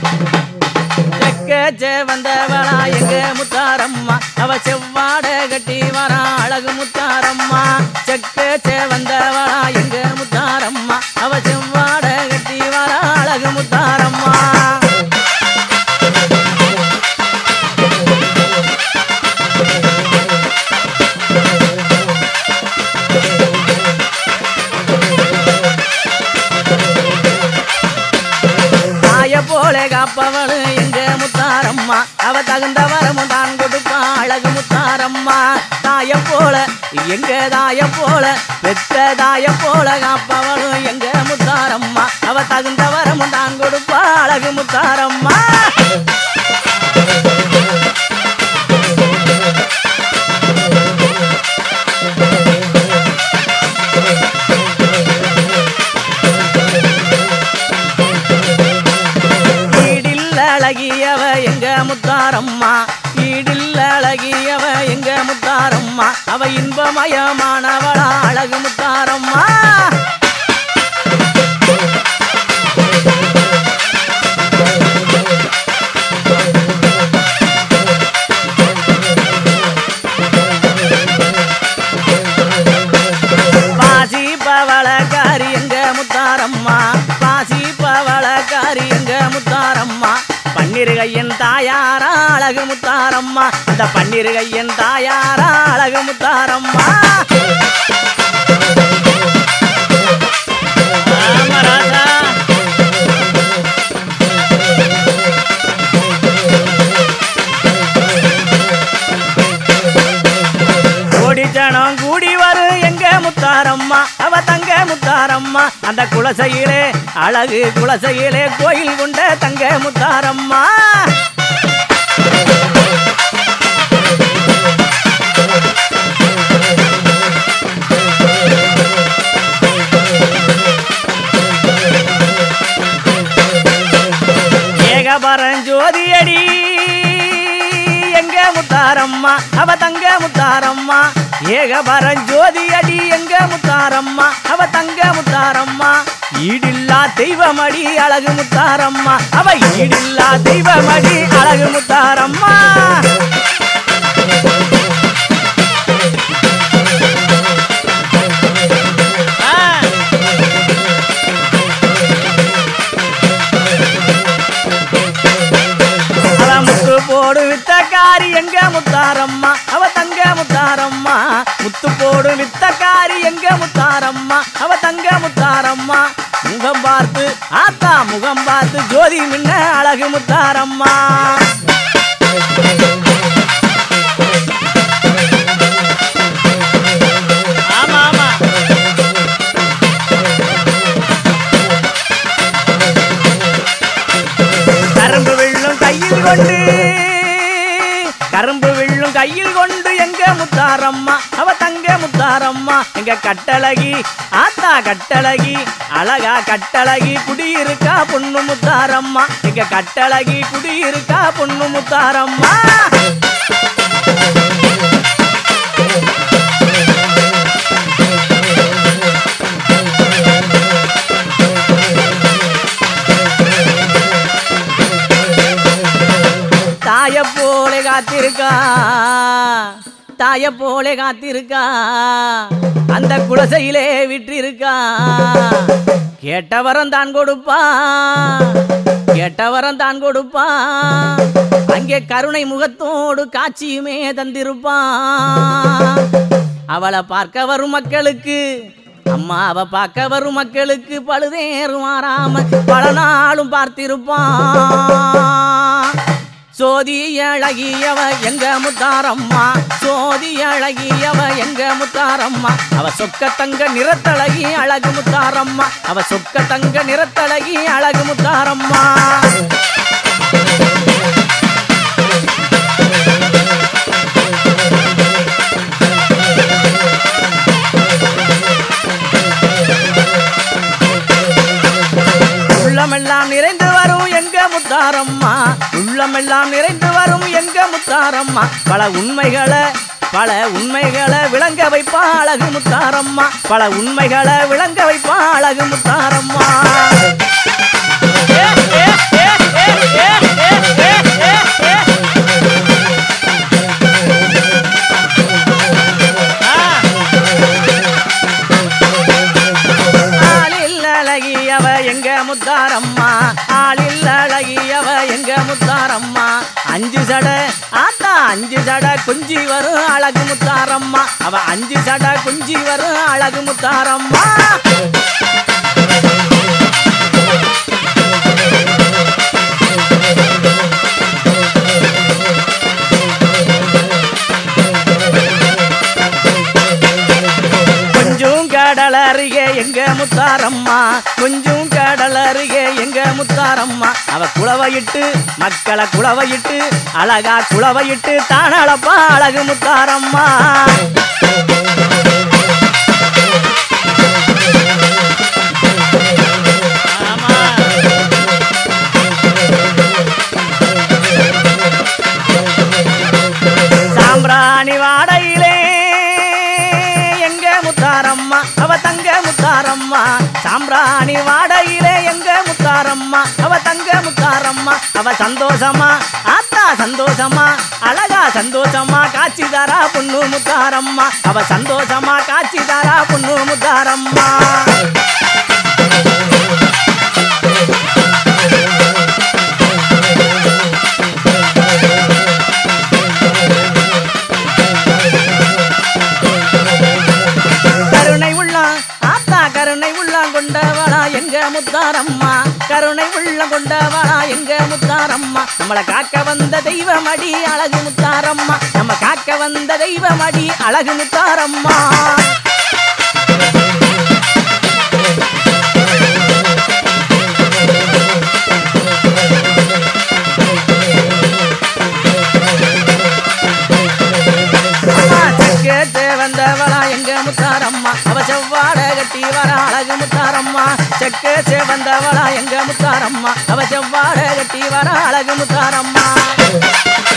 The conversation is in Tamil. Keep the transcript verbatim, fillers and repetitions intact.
செக்கச்சே வந்தவளா எங்க முத்தாரம்மா அவ செவ்வாட கட்டி வரா அழகு முத்தாரம்மா செக்கச்சே வந்தவளா எங்க முத்தாரம்மா அவ செவ்வாட கட்டி வரா அழகு முத்தாரம்மா போல காப்பவளு எங்க முத்தாரம்மா அவ தகுந்த வரமும் தான் கொடுப்பா அழகு முத்தாரம்மா தாய போல எங்க தாய போல பெத்த தாய போல காப்பவளு எங்க முத்தாரம்மா அவ தகுந்த வரமும் தான் கொடுப்பா அழகு முத்தாரம்மா அழகியவ எங்க முத்தாரம்மா ஈடில் அழகியவ எங்க முத்தாரம்மா அவ இன்பமயமானவளா அழகு முத்தாரம்மா பாசி பவளக்காரி எங்க முத்தாரம்மா பாசி பவளக்காரி எங்க முத்தாரம்மா பன்னிருகையன் தாயாரா அழகு முத்தாரம்மா அந்த பன்னிருகையன் தாயாரா அழகு முத்தாரம்மா கோடிச்சனம் கூடி வரும் எங்க முத்தாரம்மா அவ தங்க முத்தாரம்மா அந்த குலசையிலே அழகு குலசையிலே கோயில் கொண்ட தங்க முத்தாரம்மா ஏகபரஞ்சோதியடி எங்க முத்தாரம்மா அவ தங்க முத்தாரம்மா ஏகபரஞ்சோதி அடி எங்க முத்தாரம்மா அவ தங்க முத்தாரம்மா ஈடில்லா தெய்வமடி அழகு முத்தாரம்மா அவ ஈடில்லா தெய்வமடி அழகு முத்தாரம்மா போடு வித்தக்காரி எங்க முத்தாரம்மா அவ தங்க முத்தாரம்மா முத்து போடு வித்தக்காரி எங்க முத்தாரம்மா அவ தங்க முத்தாரம்மா முகம் பார்த்து ஆத்தா முகம் பார்த்து ஜோதி மின்ன அழகு முத்தாரம்மா ஆமா ஆமா கரும்பு வெள்ளும் கையில் கொண்டு கரும்பு வில்லும் கையில் கொண்டு எங்க முத்தாரம்மா அவ தங்க முத்தாரம்மா எங்க கட்டழகி ஆத்தா கட்டழகி அழகா கட்டழகி குடியிருக்கா பொண்ணு முத்தாரம்மா எங்க கட்டழகி குடியிருக்கா பொண்ணு முத்தாரம்மா தாய போலே காத்திருக்கா தாய போலே காத்திருக்கா அந்த குலசையிலே விற்றிருக்கா கேட்டவரம் தான் கொடுப்பா கேட்டவரம் தான் கொடுப்பா அங்கே கருணை முகத்தோடு காட்சியுமே தந்திருப்பா அவளை பார்க்க வரும் மக்களுக்கு அம்மா அவ பார்க்க வரும் மக்களுக்கு பழுதேறும் மாறாம பல நாளும் பார்த்திருப்பான் சோதி அழகியவ எங்க முத்தாரம்மா சோதி அழகியவ எங்க முத்தாரம்மா அவ சொக்க தங்க நிறத்தழகி அழகு முத்தாரம்மா அவ சொக்க தங்க நிறத்தழகி அழகு முத்தாரம்மா உள்ளமெல்லாம் நிறைந்து வரும் எங்க முத்தாரம்மா உள்ளமெல்லாம் நிறைந்து வரும் எங்க முத்தாரம்மா பல உண்மைகளை பல உண்மைகளை விளங்க வைப்பா அழகு முத்தாரம்மா பல உண்மைகளை விளங்க வைப்பா அழகு முத்தாரம்மா ஏ ஏ ஏ ஏ முத்தாரம்மா ஆளில் அழகியவ எங்க முத்தாரம்மா அஞ்சு சடை ஆத்தா அஞ்சு சடை குஞ்சி வரும் அழகு முத்தாரம்மா அவ அஞ்சு சடை குஞ்சி வரும் அழகு முத்தாரம்மா கொஞ்சம் கடல் அருகே எங்க முத்தாரம்மா கொஞ்சம் கடல் அருகே எங்க முத்தாரம்மா அவ குளவையிட்டு மக்களை குளவையிட்டு அழகா குளவையிட்டு தானளப்பா அழகு முத்தாரம்மா சாம்பிராணி வாடையிலே எங்க முத்தாரம்மா அவ தங்க முத்தாரம்மா சாம்பிராணி வாடையிலே எங்க முத்தாரம்மா அவ தங்க முத்தாரம்மா அவ சந்தோஷமா ஆத்தா சந்தோஷமா அழகா சந்தோஷமா காட்சி தாரா பொண்ணு முத்தாரம்மா அவ சந்தோஷமா காட்சி தாரா பொண்ணு முத்தாரம்மா கருணை உள்ளம் கொண்டவளா எங்க முத்தாரம்மா கருணை உள்ளம் கொண்டவளா எங்க முத்தாரம்மா நம்மளை காக்க வந்த தெய்வமடி அழகு முத்தாரம்மா நம்ம காக்க வந்த தெய்வமடி அழகு முத்தாரம்மா வந்தவளா எங்க முத்தாரம்மா அவ செவ்வாட கட்டி வர அழகு முத்தாரம்மா செக்கு செவந்தவளா எங்க முத்தாரம்மா அவ செவ்வாட கட்டி வர அழகு முத்தாரம்மா